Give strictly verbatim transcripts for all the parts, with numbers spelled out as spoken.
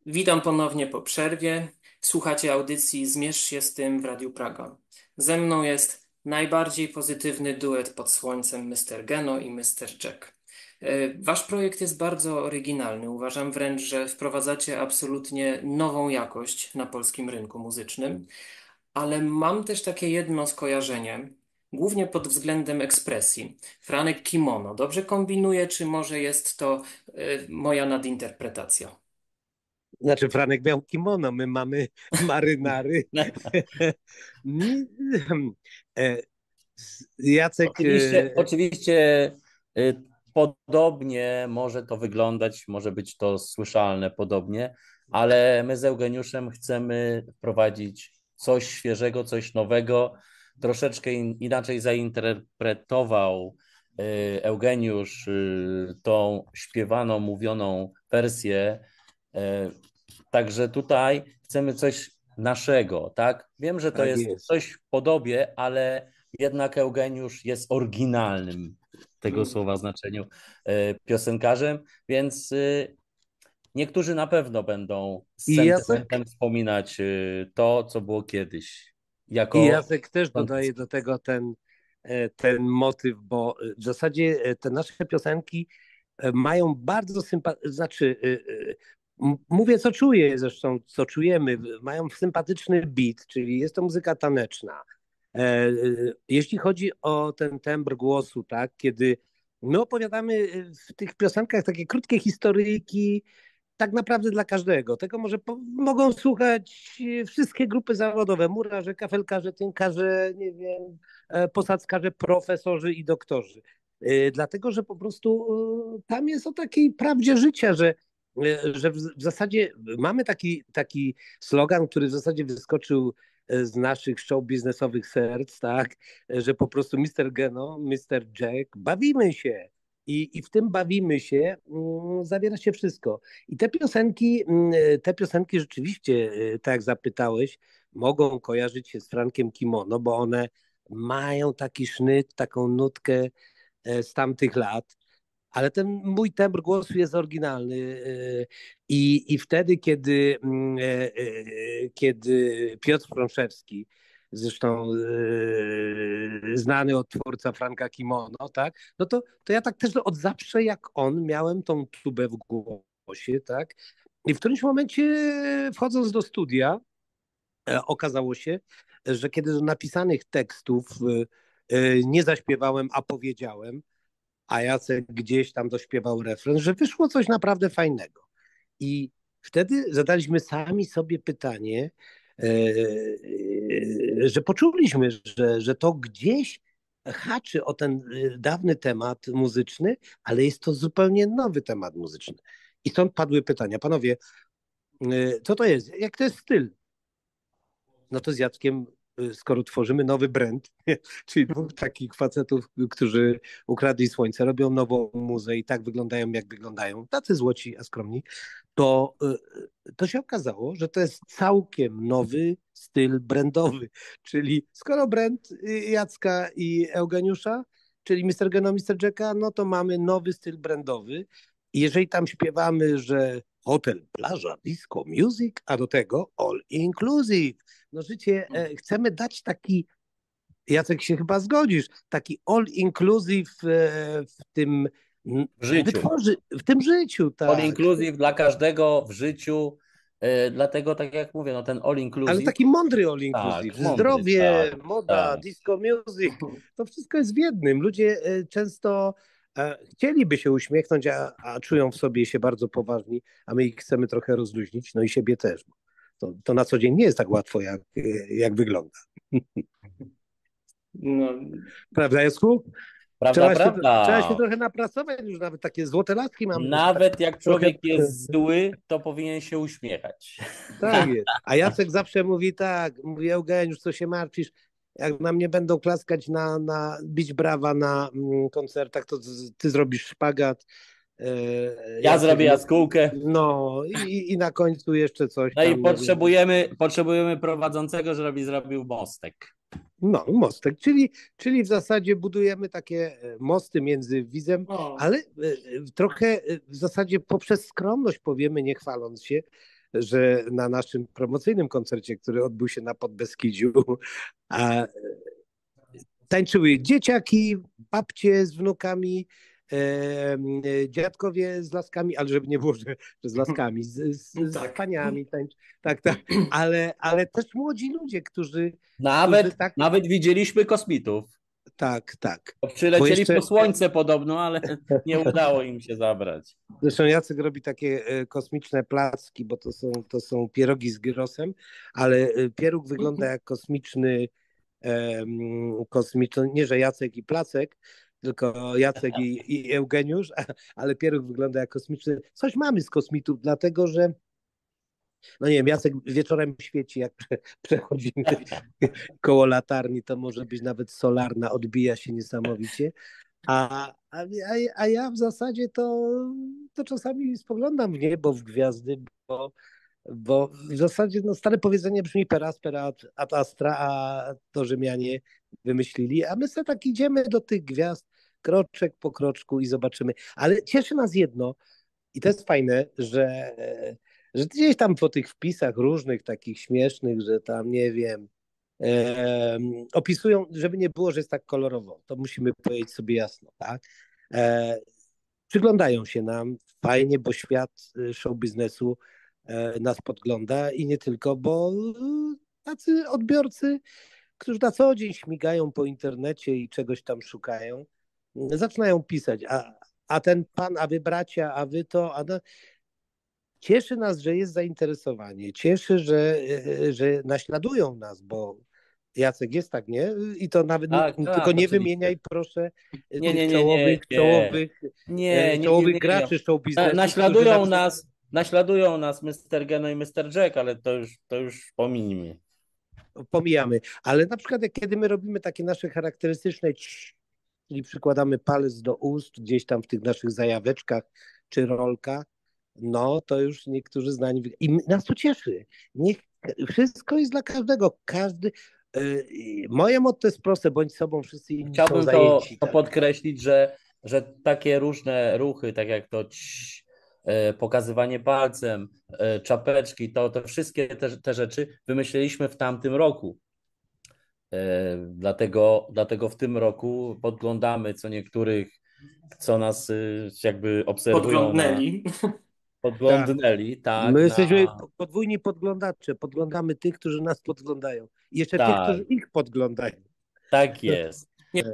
Witam ponownie po przerwie. Słuchacie audycji Zmierz się z tym w Radiu Praga. Ze mną jest najbardziej pozytywny duet pod słońcem mister Geno i mister Jack. E, Wasz projekt jest bardzo oryginalny. Uważam wręcz, że wprowadzacie absolutnie nową jakość na polskim rynku muzycznym, ale mam też takie jedno skojarzenie, głównie pod względem ekspresji. Franek Kimono. Dobrze kombinuję, czy może jest to e, moja nadinterpretacja? Znaczy Franek miał kimono, my mamy marynary. Nie, e, Jacek, Oczywiście, e, oczywiście y, podobnie może to wyglądać, może być to słyszalne podobnie, ale my z Eugeniuszem chcemy wprowadzić coś świeżego, coś nowego. Troszeczkę in, inaczej zainterpretował y, Eugeniusz y, tą śpiewaną, mówioną wersję. Y, Także tutaj chcemy coś naszego, tak? Wiem, że to tak jest jest. coś w podobie, ale jednak Eugeniusz jest oryginalnym tego słowa znaczeniu e, piosenkarzem, więc e, niektórzy na pewno będą z I Jacek, sentymentem wspominać e, to, co było kiedyś. i Jako Jacek też dodaje do tego ten, e, ten motyw, bo w zasadzie e, te nasze piosenki e, mają bardzo sympatyczny, znaczy e, e, m- mówię co czuję zresztą, co czujemy, mają sympatyczny beat, czyli jest to muzyka taneczna. E, e, Jeśli chodzi o ten tembr głosu, tak, kiedy my opowiadamy e, w tych piosenkach takie krótkie historyjki, tak naprawdę dla każdego. Tego może po, mogą słuchać e, wszystkie grupy zawodowe, murarze, kafelkarze, tynkarze, nie wiem, e, posadzkarze, profesorzy i doktorzy. E, Dlatego, że po prostu e, tam jest o takiej prawdzie życia, że e, że w w zasadzie mamy taki, taki slogan, który w zasadzie wyskoczył e, z naszych show biznesowych serc, tak, e, że po prostu mister Geno, mister Jack, bawimy się. I, I w tym bawimy się, mm, zawiera się wszystko. I te piosenki, mm, te piosenki rzeczywiście, e, tak jak zapytałeś, mogą kojarzyć się z Frankiem Kimono, bo one mają taki sznyt, taką nutkę e, z tamtych lat. Ale ten mój tembr głosu jest oryginalny. e, I, i wtedy, kiedy, mm, e, e, kiedy Piotr Frączewski, zresztą e, znany odtwórca Franka Kimono, tak, no to, to ja tak też od zawsze jak on miałem tą tubę w głosie, tak. I w którymś momencie wchodząc do studia, e, okazało się, że kiedy do napisanych tekstów e, e, nie zaśpiewałem, a powiedziałem, a Jacek gdzieś tam dośpiewał refren, że wyszło coś naprawdę fajnego. I wtedy zadaliśmy sami sobie pytanie, e, e, że poczuliśmy, że, że to gdzieś haczy o ten e, dawny temat muzyczny, ale jest to zupełnie nowy temat muzyczny. I stąd padły pytania. Panowie, e, co to jest? Jak to jest styl? No to z Jackiem, y, skoro tworzymy nowy brand, czyli dwóch takich facetów, którzy ukradli słońce, robią nową muzę i tak wyglądają, jak wyglądają, tacy złoci, a skromni, to, y, to się okazało, że to jest całkiem nowy styl brandowy. Czyli skoro brand y, Jacka i Eugeniusza, czyli mister Geno, mister Jacka, no to mamy nowy styl brandowy. I jeżeli tam śpiewamy, że hotel, plaża, disco, music, a do tego all inclusive. No życie, e, chcemy dać taki, Jacek się chyba zgodzisz, taki all inclusive e, w tym mm, w życiu. wytworzy, w tym życiu, All tak. inclusive dla każdego w życiu. e, Dlatego, tak jak mówię, no ten all Ale inclusive, taki mądry all inclusive. tak, mądry, Zdrowie, tak, moda, tak. disco music, to wszystko jest w jednym. Ludzie e, często e, chcieliby się uśmiechnąć, a, a czują w sobie się bardzo poważni, a my ich chcemy trochę rozluźnić, no i siebie też. To, to na co dzień nie jest tak łatwo, jak, jak wygląda. No, Prawda, Jasku? Prawda, Trzeba się, trzeba się prawda. trochę napracować, już nawet takie złote latki mamy, to się tak Nawet jak trochę... człowiek jest zły, to powinien się uśmiechać. Tak jest. A Jacek zawsze mówi tak, mówi Eugeniusz, co się martwisz, jak na mnie będą klaskać, na, na bić brawa na mm, koncertach, to z- ty zrobisz szpagat. E, Ja Jacek, zrobię mu- jaskółkę. no i, i na końcu jeszcze coś No i tam, nie wiem. potrzebujemy, potrzebujemy prowadzącego, żeby zrobił mostek. No, mostek, czyli, czyli w zasadzie budujemy takie e, mosty między widzem, o, ale e, e, trochę e, w zasadzie poprzez skromność powiemy, nie chwaląc się, że na naszym promocyjnym koncercie, który odbył się na Podbeskidziu, a tańczyły dzieciaki, babcie z wnukami, e, e, dziadkowie z laskami, ale żeby nie było, że, że z laskami, z, z, z Tak. paniami tańcz, tak, tak, ale, ale też młodzi ludzie, którzy, którzy Nawet, tak, nawet widzieliśmy kosmitów. tak, tak. Bo Przylecieli jeszcze, po słońce podobno, ale nie udało im się zabrać. zresztą Jacek robi takie e, kosmiczne placki, bo to są, to są pierogi z gyrosem, ale e, pieróg wygląda jak kosmiczny, em, kosmiczny, nie że Jacek i Placek, tylko Jacek i, i Eugeniusz, a, ale pieróg wygląda jak kosmiczny. Coś mamy z kosmitów, dlatego że no nie wiem, Jacek wieczorem świeci, jak prze, przechodzimy koło latarni, to może być nawet solarna, odbija się niesamowicie. A, a, a ja w zasadzie to, to czasami spoglądam w niebo, w gwiazdy, bo, bo w zasadzie no, stare powiedzenie brzmi per aspera ad, ad astra, a to Rzymianie wymyślili, a my sobie tak idziemy do tych gwiazd, kroczek po kroczku i zobaczymy. Ale cieszy nas jedno, i to jest fajne, że, że gdzieś tam po tych wpisach różnych, takich śmiesznych, że tam nie wiem, e, opisują, żeby nie było, że jest tak kolorowo. To musimy powiedzieć sobie jasno, tak? E, przyglądają się nam fajnie, bo świat show biznesu e, nas podgląda i nie tylko, bo tacy odbiorcy, którzy na co dzień śmigają po internecie i czegoś tam szukają, zaczynają pisać, a, a ten pan, a wy bracia, a wy to, a no, cieszy nas, że jest zainteresowanie, cieszy, że, że naśladują nas, bo Jacek jest tak, nie? I to nawet Tak, tylko tak, nie oczywiście. wymieniaj proszę Nie, tych nie, nie, nie, czołowych, nie. czołowych, Nie, nie czołowych wymieniam. graczy show Na, biznesu, którzy na naśladują przykład nas, naśladują nas mister Geno i mister Jack, ale to już, to już pominijmy. pomijamy, ale na przykład jak kiedy my robimy takie nasze charakterystyczne ć, czyli przykładamy palec do ust gdzieś tam w tych naszych zajaweczkach czy rolkach, no to już niektórzy znani. I nas to cieszy. Niech wszystko jest dla każdego. Każdy. Yy, moje motto jest proste, bądź sobą, wszyscy inni są Chciałbym to, zajęci. to Tak? podkreślić, że, że takie różne ruchy, tak jak to ć, e, pokazywanie palcem, e, czapeczki, to, to wszystkie te, te rzeczy wymyśliliśmy w tamtym roku. E, dlatego, dlatego w tym roku podglądamy co niektórych, co nas y, jakby obserwują na Podglądnęli. podglądnęli, tak, My jesteśmy na podwójni podglądacze. Podglądamy tych, którzy nas podglądają. I jeszcze tych, tak, którzy ich podglądają. tak jest.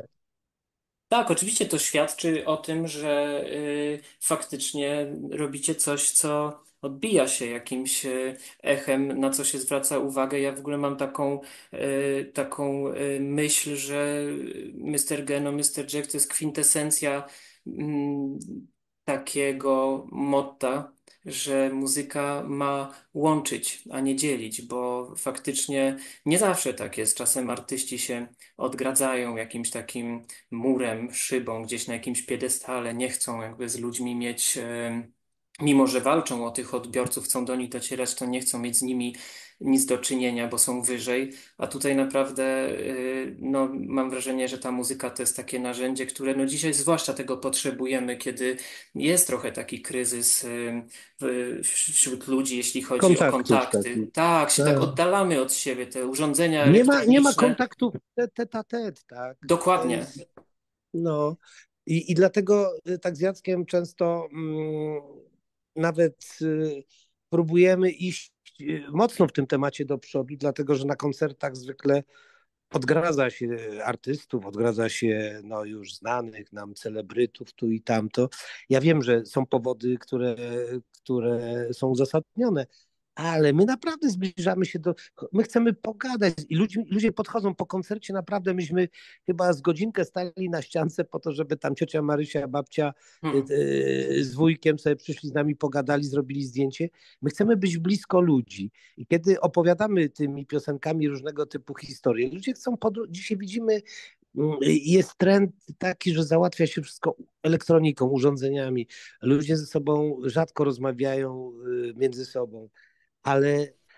Tak, oczywiście to świadczy o tym, że y, faktycznie robicie coś, co odbija się jakimś y, echem, na co się zwraca uwagę. Ja w ogóle mam taką, y, taką y, myśl, że mister Geno, mister Jack to jest kwintesencja mm, takiego motta, że muzyka ma łączyć, a nie dzielić, bo faktycznie nie zawsze tak jest. Czasem artyści się odgradzają jakimś takim murem, szybą, gdzieś na jakimś piedestale, nie chcą jakby z ludźmi mieć, e, mimo że walczą o tych odbiorców, chcą do nich docierać, to nie chcą mieć z nimi nic do czynienia, bo są wyżej. A tutaj naprawdę, e, no, mam wrażenie, że ta muzyka to jest takie narzędzie, które no dzisiaj zwłaszcza tego potrzebujemy, kiedy jest trochę taki kryzys, e, w- wśród ludzi, jeśli chodzi o Kontaktów kontakty. takich. Tak, się tak Tak. oddalamy od siebie, te urządzenia Nie ma, nie ma elektroniczne. kontaktów tet a tet, tak? To Dokładnie. jest, no. I, I dlatego y, tak z Jackiem często mm, nawet y, próbujemy iść y, mocno w tym temacie do przodu, dlatego że na koncertach zwykle odgradza się artystów, odgradza się no, już znanych nam celebrytów tu i tamto. Ja wiem, że są powody, które, które są uzasadnione, ale my naprawdę zbliżamy się do. My chcemy pogadać i ludzie, ludzie podchodzą po koncercie. Naprawdę myśmy chyba z godzinkę stali na ściance po to, żeby tam ciocia Marysia, babcia y, Hmm. y, z wujkiem sobie przyszli z nami, pogadali, zrobili zdjęcie. My chcemy być blisko ludzi. I kiedy opowiadamy tymi piosenkami różnego typu historie, ludzie chcą. Podru- Dzisiaj widzimy, mm, jest trend taki, że załatwia się wszystko elektroniką, urządzeniami. Ludzie ze sobą rzadko rozmawiają y, między sobą ale,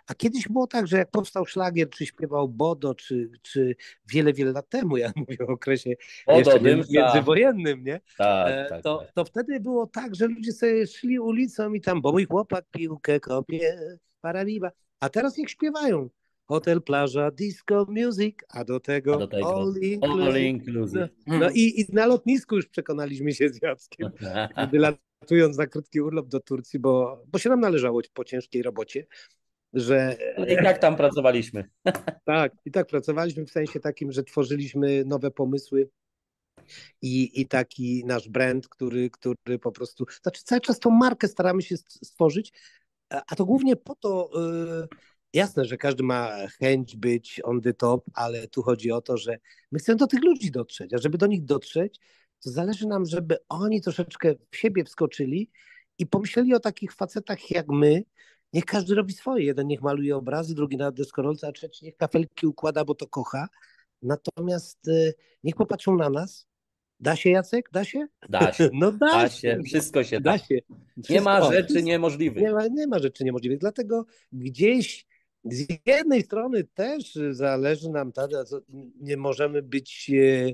A kiedyś było tak, że jak powstał szlagier, czy śpiewał Bodo, czy, czy wiele, wiele lat temu, ja mówię o okresie Odo jeszcze między- Dymca. międzywojennym, nie? Tak, E, tak, To, tak. to wtedy było tak, że ludzie sobie szli ulicą i tam, bo mój chłopak piłkę kopie, parabiba. A teraz niech śpiewają. Hotel, plaża, disco, music, a do A tego do tego all all inclusive. No, inclusive. no i, i na lotnisku już przekonaliśmy się z Jackiem, wylatując na krótki urlop do Turcji, bo, bo się nam należało po ciężkiej robocie, że Ale i tak tam pracowaliśmy. tak, i tak pracowaliśmy w sensie takim, że tworzyliśmy nowe pomysły i, i taki nasz brand, który, który po prostu, znaczy cały czas tą markę staramy się stworzyć, a a to głównie po to, y, jasne, że każdy ma chęć być on the top, ale tu chodzi o to, że my chcemy do tych ludzi dotrzeć, a żeby do nich dotrzeć, to zależy nam, żeby oni troszeczkę w siebie wskoczyli i pomyśleli o takich facetach jak my. Niech każdy robi swoje. Jeden niech maluje obrazy, drugi na deskorolce, a trzeci niech kafelki układa, bo to kocha. Natomiast y, niech popatrzą na nas. Da się, Jacek? Da się? Da się, No da da się. się, wszystko się Da da. się. Nie Wszystko, ma o, rzeczy wszystko. niemożliwych. Nie ma, nie ma rzeczy niemożliwych. Dlatego gdzieś z jednej strony też zależy nam, tak, co- nie możemy być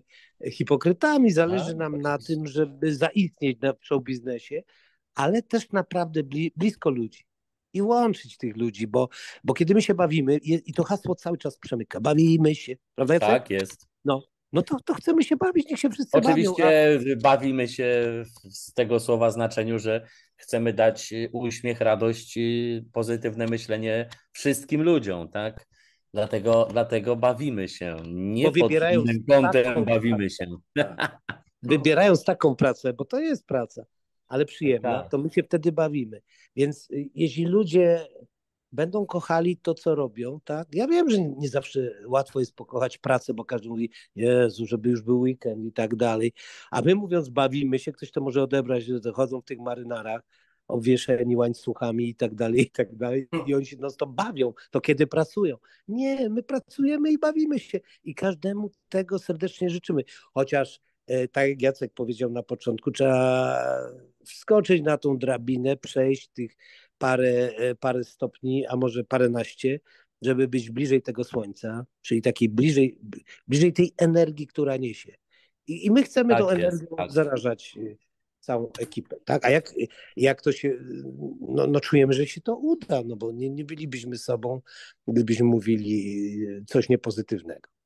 e, hipokrytami, zależy Tak, nam na oczywiście. tym, żeby zaistnieć na show biznesie, ale też naprawdę bli, blisko ludzi i łączyć tych ludzi, bo, bo kiedy my się bawimy, i, i to hasło cały czas przemyka, bawimy się, prawda Jacek? Tak jest. No, no to, to chcemy się bawić, niech się wszyscy bawią. A Oczywiście bawimy się w- z tego słowa znaczeniu, że chcemy dać y, uśmiech, radość, y, pozytywne myślenie wszystkim ludziom, tak? Dlatego, dlatego bawimy się. Nie bo pod wybierając innym kątem taką bawimy się. wybierając taką pracę, bo to jest praca, ale przyjemna, Tak. to my się wtedy bawimy. Więc y, jeśli ludzie będą kochali to, co robią, tak? Ja wiem, że nie zawsze łatwo jest pokochać pracę, bo każdy mówi, Jezu, żeby już był weekend i tak dalej. A my mówiąc bawimy się, ktoś to może odebrać, że chodzą w tych marynarach, obwieszeni łańcuchami i tak dalej, i tak dalej. I oni się no to bawią, to kiedy pracują. Nie, my pracujemy i bawimy się. I każdemu tego serdecznie życzymy. Chociaż e, tak jak Jacek powiedział na początku, trzeba wskoczyć na tą drabinę, przejść tych parę, e, parę stopni, a może paręnaście, żeby być bliżej tego słońca, czyli takiej bliżej, bliżej tej energii, która niesie. I, i my chcemy tą Tak jest, energią tak. zarażać e, całą ekipę, tak? A jak, jak to się, no, no czujemy, że się to uda, no bo nie, nie bylibyśmy sobą, gdybyśmy mówili coś niepozytywnego.